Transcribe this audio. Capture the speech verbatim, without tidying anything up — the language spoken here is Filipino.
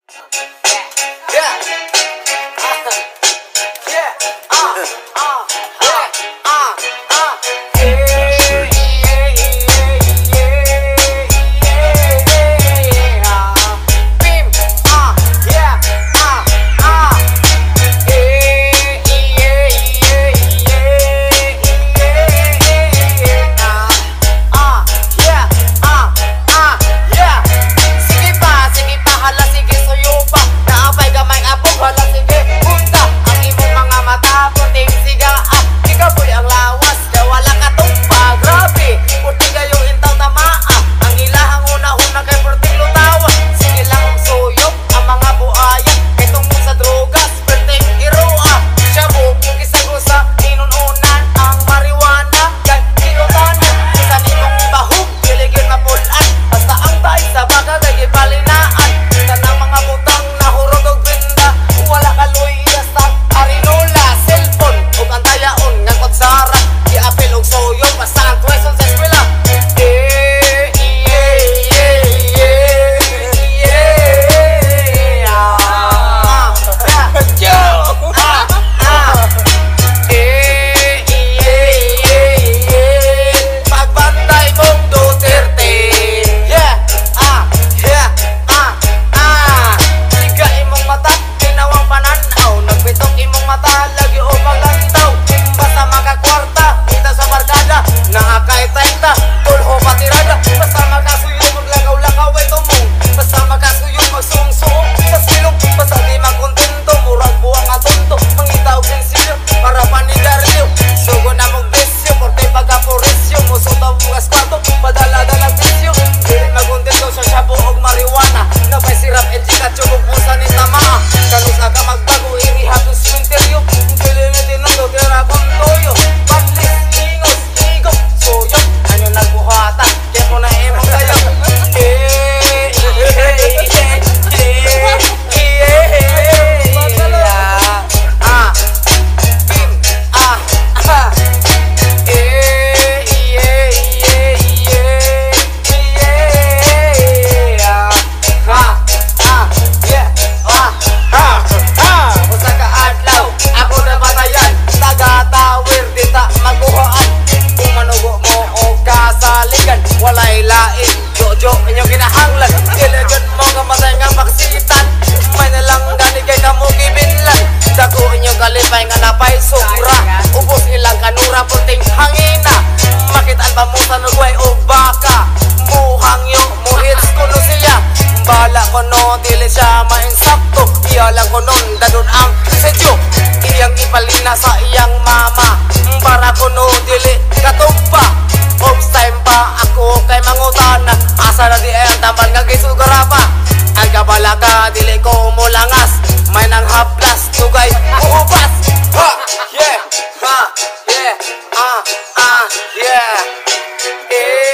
kalipay nga napay sobra. Ubos ilang kanura puting hangina. Makitaan pa mo sa nagway o baka. Muhang yung muhits kuno siya. Bala ko no dili siya mainsakto. Iyalang ko nun dadun ang sedyo. Iyang ipalina sa iyang mama. Para ko no dili katugpa. Homes time pa ako kay mangutana. Asa na di ang tambal nga gisugara pa. Ang kabala ka dili ko mulangas. May nang haplas tugay uubas. Ha, yeah, ha, yeah, ah, ah, yeah, yeah.